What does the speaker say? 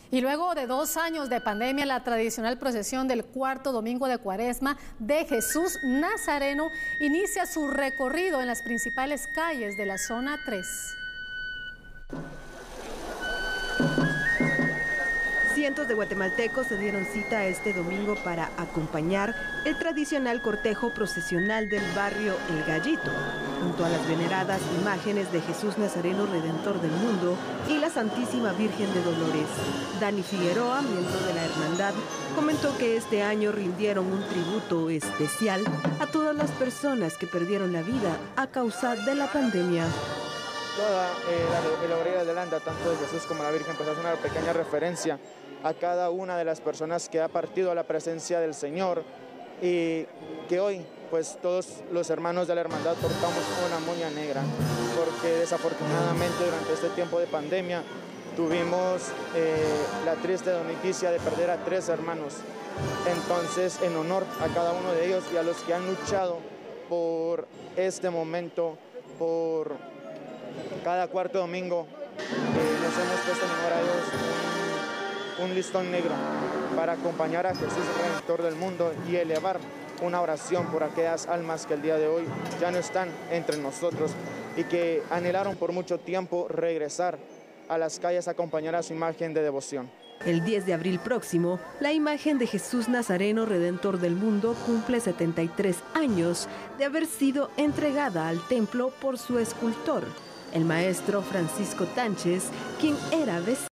Y luego de 2 años de pandemia, la tradicional procesión del cuarto domingo de Cuaresma de Jesús Nazareno inicia su recorrido en las principales calles de la zona 3. Cientos de guatemaltecos se dieron cita este domingo para acompañar el tradicional cortejo procesional del barrio El Gallito, junto a las veneradas imágenes de Jesús Nazareno Redentor del Mundo y la Santísima Virgen de Dolores. Dani Figueroa, miembro de la hermandad, comentó que este año rindieron un tributo especial a todas las personas que perdieron la vida a causa de la pandemia. Toda la alegoría de Landa, tanto de Jesús como la Virgen, pues hace una pequeña referencia a cada una de las personas que ha partido a la presencia del Señor, y que hoy pues todos los hermanos de la hermandad portamos una moña negra, porque desafortunadamente durante este tiempo de pandemia tuvimos la triste noticia de perder a 3 hermanos. Entonces, en honor a cada uno de ellos y a los que han luchado por este momento, por cada cuarto domingo, nos hemos puesto en honor a ellos un listón negro para acompañar a Jesús Redentor del Mundo y elevar una oración por aquellas almas que el día de hoy ya no están entre nosotros y que anhelaron por mucho tiempo regresar a las calles a acompañar a su imagen de devoción. El 10 de abril próximo, la imagen de Jesús Nazareno Redentor del Mundo cumple 73 años de haber sido entregada al templo por su escultor, el maestro Francisco Tánchez, quien era vecino